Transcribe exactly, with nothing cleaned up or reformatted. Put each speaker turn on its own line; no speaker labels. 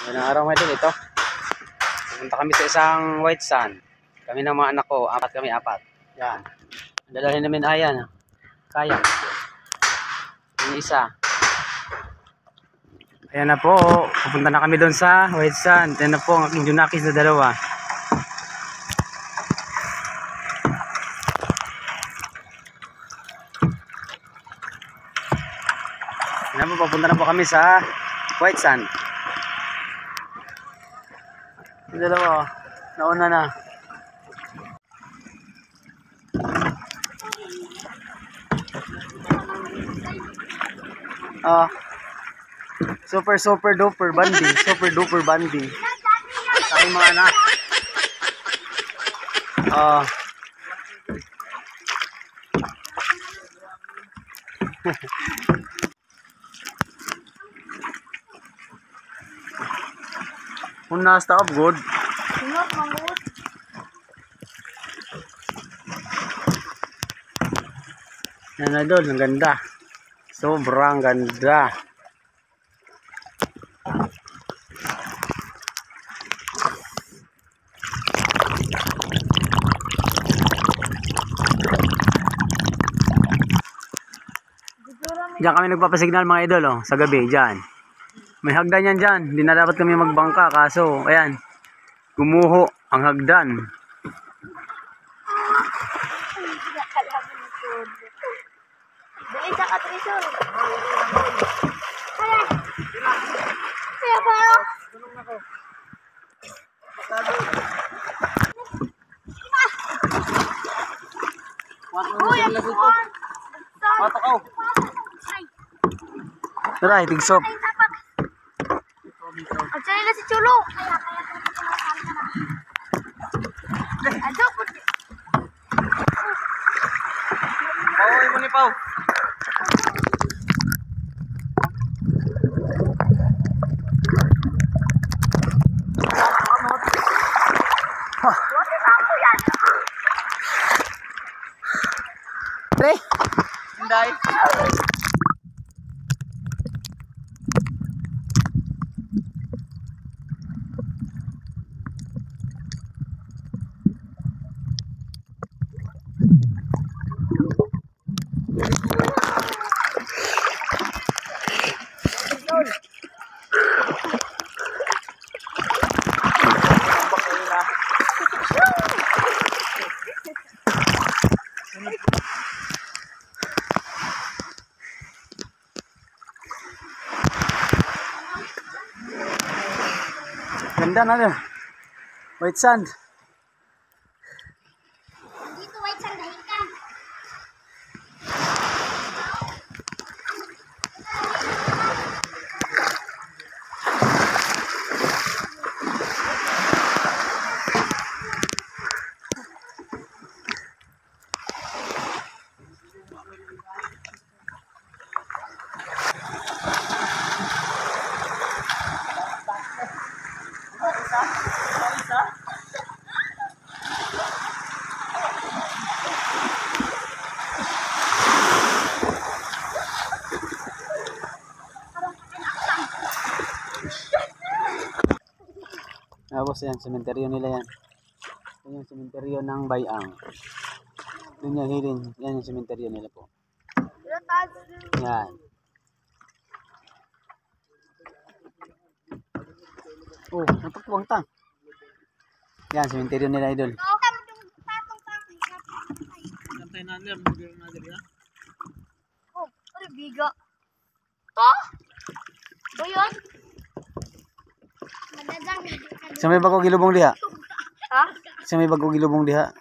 Ngayong araw mga idol, ito. Pupunta kami sa isang white sand. Kami ng mga anak ko, apat kami, apat. Yan. Ang dalahin namin ayan. Kayang. Yung isa. Ayan na po. Pupunta na kami doon sa white sand. Ayan na po ang aking junakis na dalawa. Ayan po, papunta na po kami sa white sand. Yung dalawa, nauna na. Ah, super super duper banding, super duper banding. Sa aking mga anak. Ah. Kung nasta up good.
Sinok mangut.
Yan na doon, ang ganda. Sobrang ganda. Diyan kami nagpapasignal mga idol, oh, sa gabi, diyan. May hagdan yan dyan. Hindi na dapat kami magbangka. Kaso, ayan. Gumuho ang hagdan.
Dali sa katrisol. Kaya. Kaya pa. Uy, ako.
Matakaw. Tara, tigsop.
At siya nila si Chulo. Adyo po.
Paway mo ni Pau. Pre. Hinday. Ganda na doon. White sand.
Dito white sand dahil ka.
Tapos yan, sementeryo nila yan. Yan yung sementeryo ng Bayang. Yun yung hirin. Yan yung sementeryo nila po. Yan. Oh, natutuwang tang. Yan, sementeryo nila idol.
Kantay na nila, magiging na nila.
Oh, ano biga? To? O yun? Madadang.
Sa may bago gilubong diha.
Ha?
Sa may bago gilubong diha.